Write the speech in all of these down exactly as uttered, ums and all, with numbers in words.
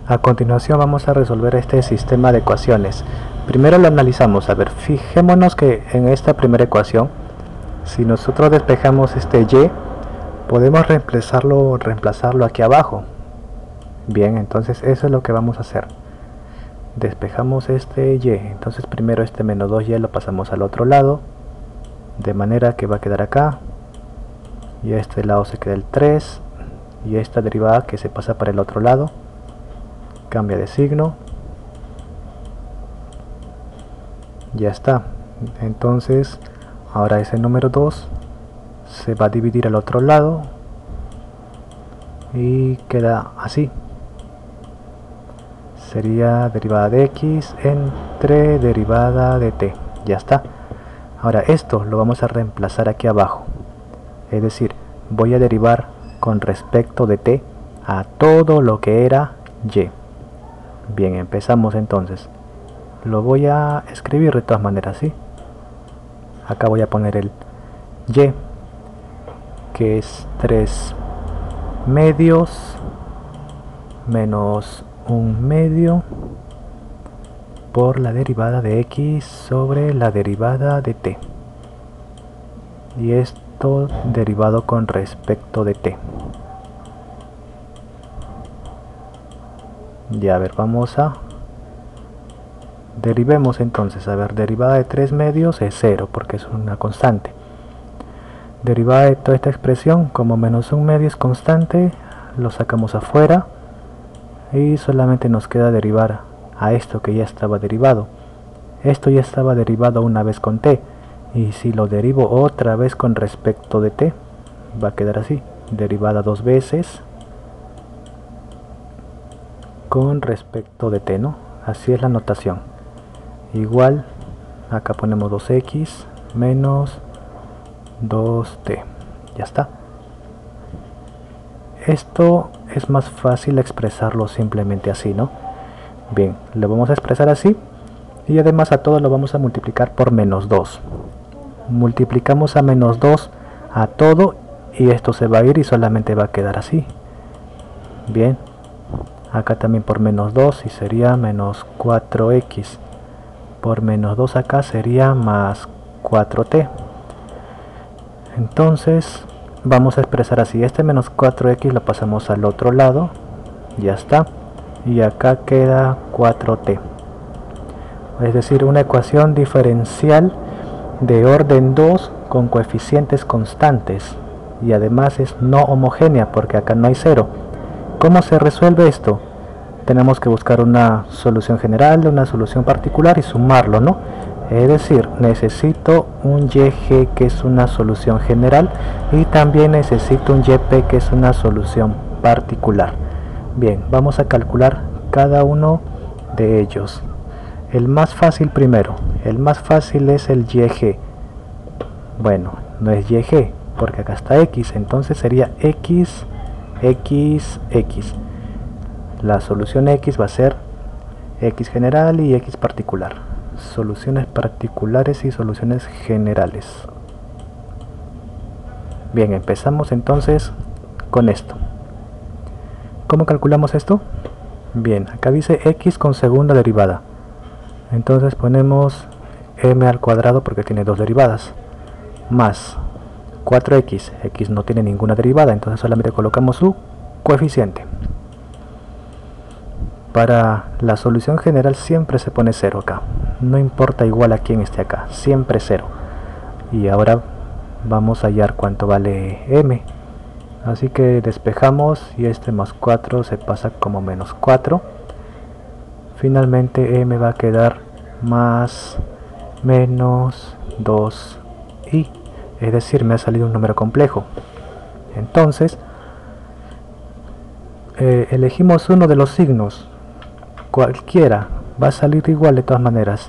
A continuación vamos a resolver este sistema de ecuaciones. Primero lo analizamos. A ver, fijémonos que en esta primera ecuación, si nosotros despejamos este y, podemos reemplazarlo, reemplazarlo aquí abajo. Bien, entonces eso es lo que vamos a hacer. Despejamos este y, entonces primero este menos dos y lo pasamos al otro lado, de manera que va a quedar acá, y a este lado se queda el tres, y esta derivada que se pasa para el otro lado, cambia de signo, ya está. Entonces ahora ese número dos se va a dividir al otro lado y queda así. Sería derivada de x entre derivada de t. Ya está. Ahora esto lo vamos a reemplazar aquí abajo, es decir, voy a derivar con respecto de t a todo lo que era y. Bien, empezamos entonces. Lo voy a escribir de todas maneras, ¿sí? Acá voy a poner el y, que es tres medios menos un medio por la derivada de x sobre la derivada de t. Y esto derivado con respecto de t. Ya, a ver, vamos a derivemos entonces. A ver, derivada de tres medios es cero porque es una constante. Derivada de toda esta expresión, como menos un medio es constante, lo sacamos afuera y solamente nos queda derivar a esto que ya estaba derivado. Esto ya estaba derivado una vez con t, y si lo derivo otra vez con respecto de t, va a quedar así, derivada dos veces con respecto de t, ¿no? Así es la notación. Igual, acá ponemos dos x menos dos t. Ya está. Esto es más fácil expresarlo simplemente así, ¿no? Bien, lo vamos a expresar así. Y además a todo lo vamos a multiplicar por menos dos. Multiplicamos a menos dos a todo y esto se va a ir y solamente va a quedar así. Bien. Acá también por menos dos y sería menos cuatro x. Por menos dos acá sería más cuatro t. Entonces vamos a expresar así. Este menos cuatro x lo pasamos al otro lado. Ya está. Y acá queda cuatro t. Es decir, una ecuación diferencial de orden dos con coeficientes constantes. Y además es no homogénea porque acá no hay cero. ¿Cómo se resuelve esto? Tenemos que buscar una solución general, una solución particular y sumarlo, ¿no? Es decir, necesito un y g que es una solución general y también necesito un y p que es una solución particular. Bien, vamos a calcular cada uno de ellos. El más fácil primero, el más fácil es el y g. Bueno, no es y g porque acá está x, entonces sería x x, x. La solución x va a ser x general y x particular. Soluciones particulares y soluciones generales. Bien, empezamos entonces con esto. ¿Cómo calculamos esto? Bien, acá dice x con segunda derivada. Entonces ponemos m al cuadrado porque tiene dos derivadas. Más cuatro x, x no tiene ninguna derivada, entonces solamente colocamos su coeficiente. Para la solución general siempre se pone cero acá, no importa igual a quién esté acá, siempre cero. Y ahora vamos a hallar cuánto vale m, así que despejamos y este más cuatro se pasa como menos cuatro. Finalmente m va a quedar más menos dos i. Es decir, me ha salido un número complejo. Entonces, eh, elegimos uno de los signos, cualquiera, va a salir igual de todas maneras.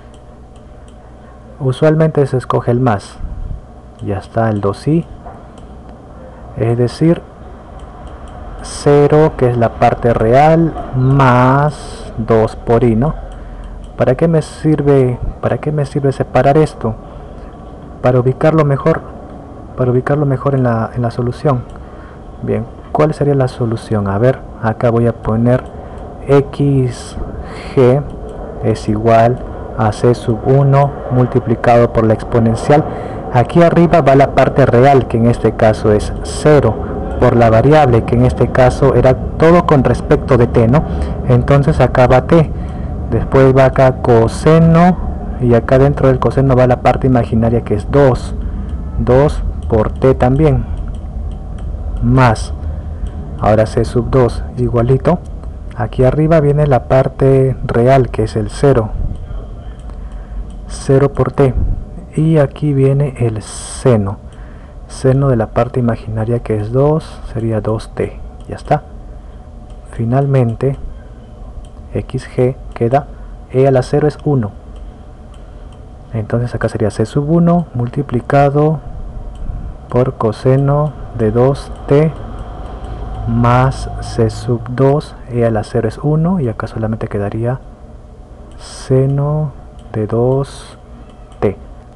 Usualmente se escoge el más. Ya está el dos i. Es decir, cero, que es la parte real, más dos por i, ¿no? ¿Para qué me sirve, para qué me sirve separar esto? Para ubicarlo mejor, para ubicarlo mejor en la, en la solución. Bien, ¿cuál sería la solución? A ver, acá voy a poner xg es igual a c sub uno multiplicado por la exponencial. Aquí arriba va la parte real, que en este caso es cero, por la variable, que en este caso era todo con respecto de t, ¿no? Entonces acá va t, después va acá coseno, y acá dentro del coseno va la parte imaginaria, que es dos, dos por t también, más, ahora c sub dos igualito, aquí arriba viene la parte real, que es el cero, cero por t, y aquí viene el seno, seno de la parte imaginaria, que es dos, sería dos t, ya está. Finalmente xg queda, e a la cero es uno, entonces acá sería c sub uno multiplicado por coseno de dos t más c sub dos, e a la cero es uno, y acá solamente quedaría seno de dos t.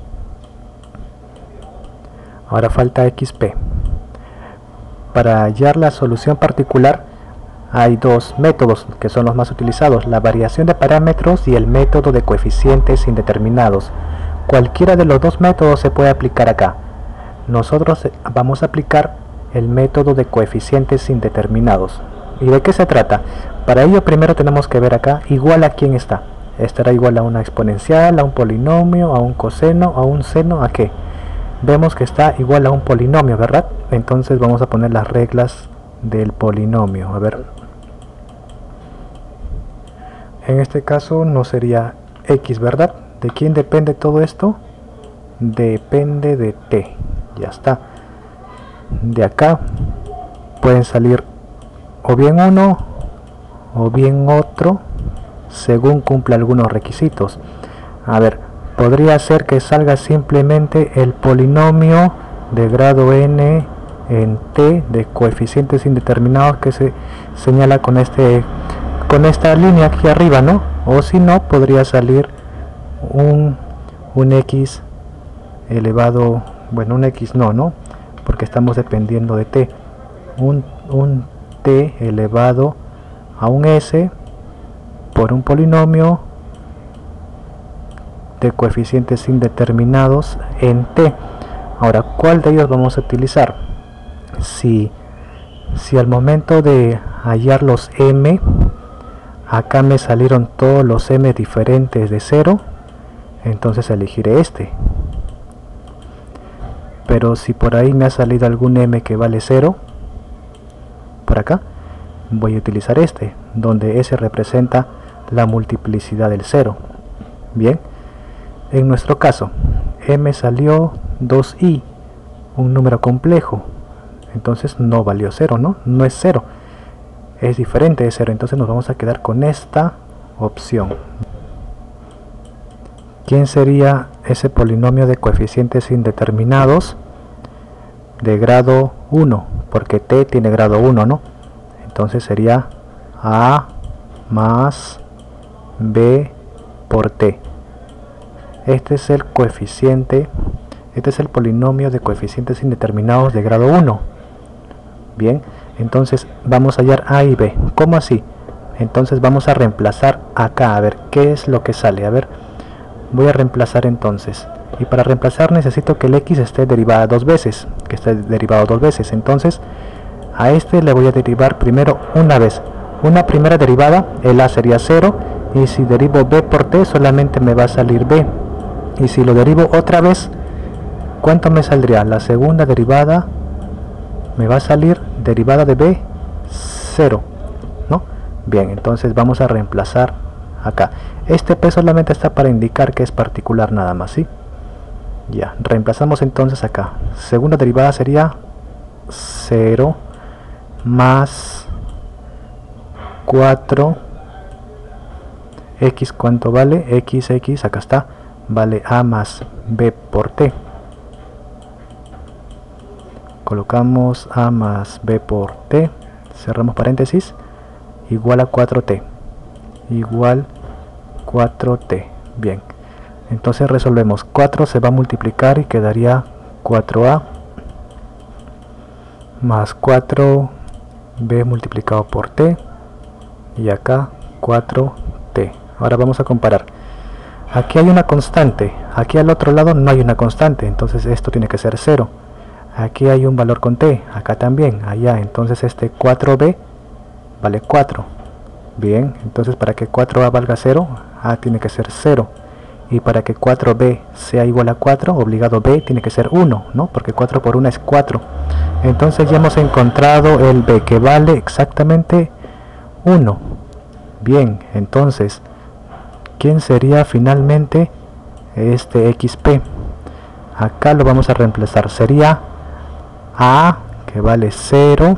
Ahora falta xp. Para hallar la solución particular hay dos métodos que son los más utilizados: la variación de parámetros y el método de coeficientes indeterminados. Cualquiera de los dos métodos se puede aplicar acá. Nosotros vamos a aplicar el método de coeficientes indeterminados. ¿Y de qué se trata? Para ello primero tenemos que ver acá igual a quién está. Estará igual a una exponencial, a un polinomio, a un coseno, a un seno, ¿a qué? Vemos que está igual a un polinomio, ¿verdad? Entonces vamos a poner las reglas del polinomio. A ver, en este caso no sería x, ¿verdad? ¿De quién depende todo esto? Depende de t, ya está. De acá pueden salir o bien uno o bien otro, según cumpla algunos requisitos. A ver, podría ser que salga simplemente el polinomio de grado n en t de coeficientes indeterminados, que se señala con este con esta línea aquí arriba, ¿no? O si no, podría salir un, un x elevado, bueno, un x no, ¿no? Porque estamos dependiendo de t, un, un t elevado a un s por un polinomio de coeficientes indeterminados en t. Ahora, ¿cuál de ellos vamos a utilizar? Si, si al momento de hallar los m, acá me salieron todos los m diferentes de cero, entonces elegiré este. Pero si por ahí me ha salido algún m que vale cero, por acá, voy a utilizar este, donde s representa la multiplicidad del cero. Bien, en nuestro caso, m salió dos i, un número complejo, entonces no valió cero, ¿no? No es cero, es diferente de cero, entonces nos vamos a quedar con esta opción. ¿Quién sería ese polinomio de coeficientes indeterminados de grado uno? Porque t tiene grado uno, ¿no? Entonces sería a más b por t. Este es el coeficiente, este es el polinomio de coeficientes indeterminados de grado uno. Bien, entonces vamos a hallar a y b. ¿Cómo así? Entonces vamos a reemplazar acá, a ver qué es lo que sale. A ver, voy a reemplazar entonces, y para reemplazar necesito que el x esté derivada dos veces, que esté derivado dos veces. Entonces a este le voy a derivar primero una vez, una primera derivada, el a sería cero, y si derivo b por t solamente me va a salir b, y si lo derivo otra vez, ¿cuánto me saldría? La segunda derivada me va a salir derivada de b cero, ¿no? Bien, entonces vamos a reemplazar acá. Este p solamente está para indicar que es particular nada más, ¿sí? Ya, reemplazamos entonces acá. Segunda derivada sería cero más cuatro x, ¿cuánto vale? X, x, acá está, vale a más b por t. Colocamos a más b por t, cerramos paréntesis, igual a cuatro t, igual cuatro t. Bien, entonces resolvemos. Cuatro se va a multiplicar y quedaría cuatro a más cuatro b multiplicado por t, y acá cuatro t. Ahora vamos a comparar. Aquí hay una constante, aquí al otro lado no hay una constante, entonces esto tiene que ser cero. Aquí hay un valor con t, acá también, allá, entonces este cuatro b vale cuatro. Bien, entonces para que cuatro a valga cero, a tiene que ser cero. Y para que cuatro b sea igual a cuatro, obligado b tiene que ser uno, ¿no? Porque cuatro por uno es cuatro. Entonces ya hemos encontrado el b, que vale exactamente uno. Bien, entonces, ¿quién sería finalmente este xp? Acá lo vamos a reemplazar. Sería a, que vale cero,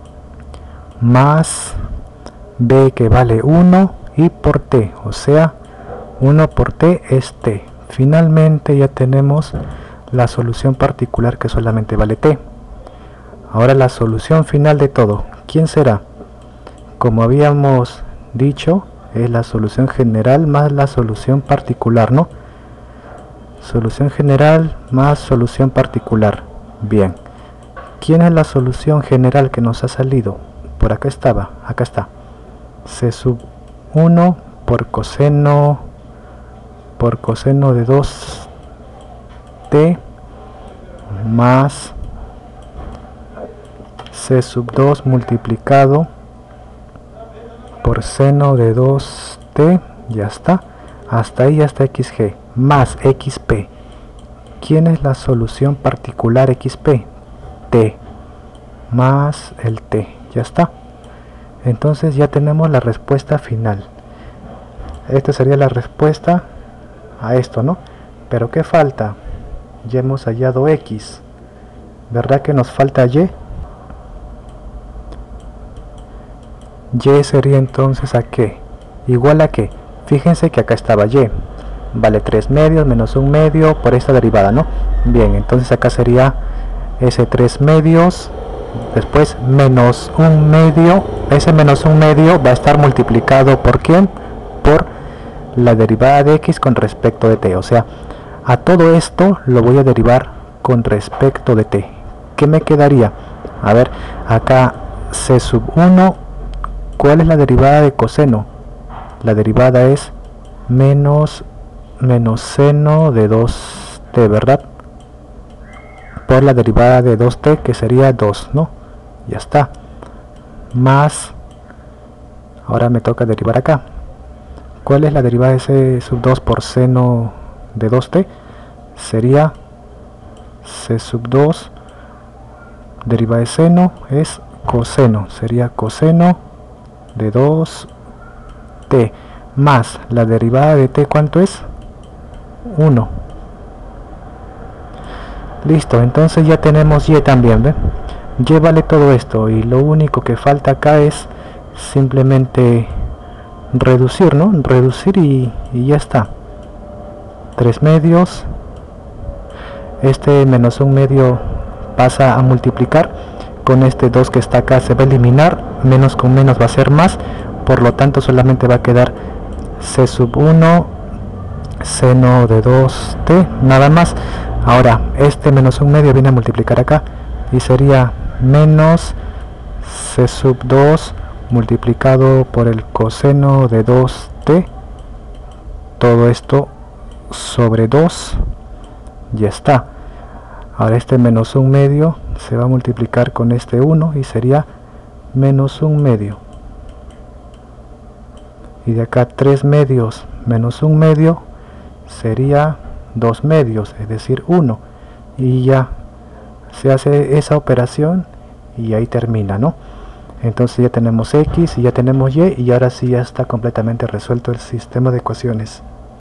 más b, que vale uno, y por t, o sea, uno por t es t. Finalmente ya tenemos la solución particular que solamente vale t. Ahora la solución final de todo, ¿quién será? Como habíamos dicho, es la solución general más la solución particular, ¿no? Solución general más solución particular. Bien, ¿quién es la solución general que nos ha salido? Por acá estaba, acá está. C sub uno por coseno por coseno de dos t más C sub dos multiplicado por seno de dos t, ya está, hasta ahí ya está xg, más xp. ¿Quién es la solución particular xp? T, más el t, ya está. Entonces ya tenemos la respuesta final. Esta sería la respuesta a esto, ¿no? Pero ¿qué falta? Ya hemos hallado x, ¿verdad que nos falta y? Y sería entonces a qué, igual a qué, fíjense que acá estaba y, vale tres medios menos un medio por esta derivada, ¿no? Bien, entonces acá sería ese tres medios, después menos un medio, ese menos un medio va a estar multiplicado por quién, por la derivada de x con respecto de t, o sea, a todo esto lo voy a derivar con respecto de t. ¿Qué me quedaría? A ver, acá c sub uno, ¿cuál es la derivada de coseno? La derivada es menos, menos seno de dos t, ¿verdad? Por la derivada de dos t, que sería dos, ¿no? Ya está. Más, ahora me toca derivar acá. ¿Cuál es la derivada de c sub dos por seno de dos t? Sería c sub dos, derivada de seno es coseno, sería coseno de dos t, más la derivada de t, ¿cuánto es? uno. Listo, entonces ya tenemos y también, ¿ve? Y vale todo esto, y lo único que falta acá es simplemente reducir, ¿no? Reducir y, y ya está. tres medios, este menos un medio pasa a multiplicar con este dos que está acá, se va a eliminar, menos con menos va a ser más, por lo tanto solamente va a quedar c sub uno seno de dos t, nada más. Ahora este menos un medio viene a multiplicar acá y sería menos c sub dos multiplicado por el coseno de dos t, todo esto sobre dos, ya está. Ahora este menos un medio se va a multiplicar con este uno y sería menos un medio, y de acá tres medios menos un medio sería dos medios, es decir uno, y ya se hace esa operación y ahí termina, ¿no? Entonces ya tenemos x y ya tenemos y, y ahora sí ya está completamente resuelto el sistema de ecuaciones.